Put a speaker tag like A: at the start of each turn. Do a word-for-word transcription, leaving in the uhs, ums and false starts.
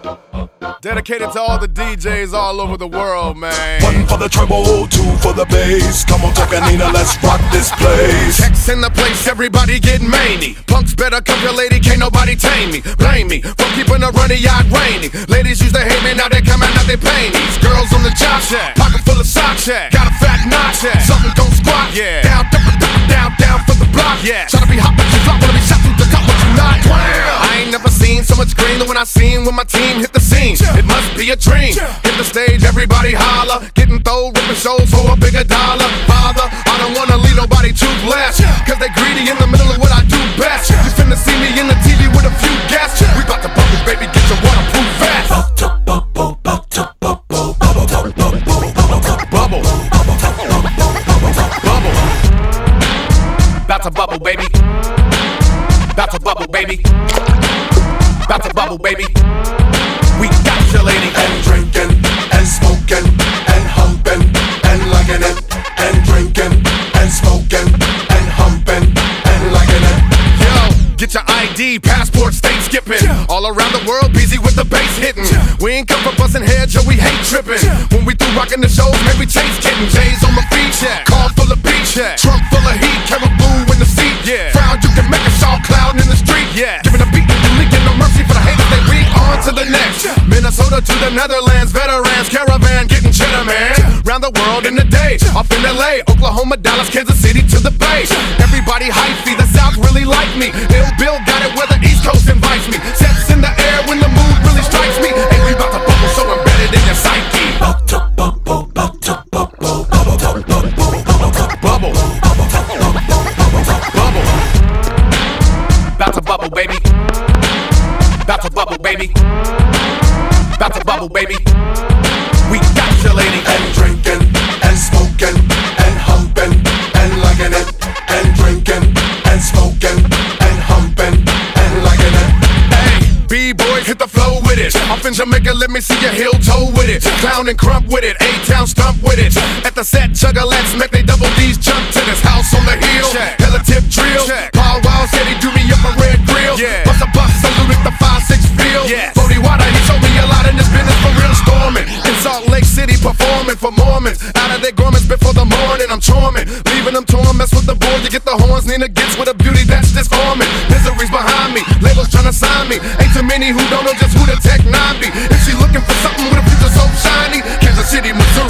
A: Dedicated to all the D Js all over the world, man.
B: One for the treble, two for the bass. Come on, N9ne, let's rock this place.
A: Checks in the place, everybody getting manny. Punks better come your lady, can't nobody tame me. Blame me for keeping a runny yacht rainy. Ladies used to hate me, now they come out, now they pay me. Girls on the job shack, pocket full of socks, got a fat notch, something don't squat. Yeah. Down, down, down, down, down for the block. Yeah. Try to be hot, but you flop, wanna be shot through the top, but you not. I ain't never seen so much green than when I seen when my team hit the scene. It must be a dream. Hit the stage, everybody holler, getting throw, ripping shows for a bigger dollar. Father, I don't wanna leave nobody toothless, cause they greedy in the middle of what I do best. You finna see me in the T V with a few guests. We bout to bubble, baby, get your waterproof vest.
B: Bout to bubble, bout to bubble, bubble, bubble, bubble, bubble,
A: bubble. Bout to bubble, baby. Bout to bubble, baby. Bout to bubble, baby. We got you, lady.
B: And drinking, and smoking, and humping, and liking it. And drinking, and smoking, and humping, and liking it.
A: Yo, get your I D, passport, state skipping. All around the world, busy with the bass hitting. We ain't come for busting heads, yo, we hate tripping. When we through rocking the shows, man, we chase kittens. J's on my feet, car full of beach, trunk full of heat, caribou in the seat. Frown, you can make a shawl cloud in the street. Giving a beat, you leaking no mercy for the haters, they read on to the next. Minnesota to the Netherlands, veterans, caravan, getting cheddar, man. Round the world in the day, off in L A, Oklahoma, Dallas, Kansas City to the Bay. Everybody hyphy, the South really like me. Ill Bill got it where the East Coast invites me. Sets in the air when the mood really strikes me. Hey, we bout to bubble, so embedded in your psyche.
B: Bout to bubble, bout to bubble, bubble, bubble, bubble, bubble,
A: bubble. Bout to bubble, baby. Bout to bubble, baby. Bout to bubble, baby. We got you, lady.
B: And drinking, and smoking, and humping, and liking it. And drinking, and smoking, and humping, and liking it.
A: Hey, B-boys, hit the flow with it. Off in Jamaica, let me see your heel toe with it. Clown and crump with it, A-town stump with it. At the set, chugga, let's make they double D's jump to this house on the hill. Hella tip drill. Paul Wild said he do me up a red grill. Bust a bus, salute at the five six field. forty water, he showed me a lot in this business for real storming. In Salt Lake City, performing for Mormons. Out of their garments before the morning, I'm charming. Leaving them torn, mess with the board, you get the horns. Nina gets with a beauty that's disarming. Misery's behind me, labels trying to sign me. Ain't too many who don't know just who the Tech nine be. If she looking for something with a future so shiny, Kansas City, Missouri.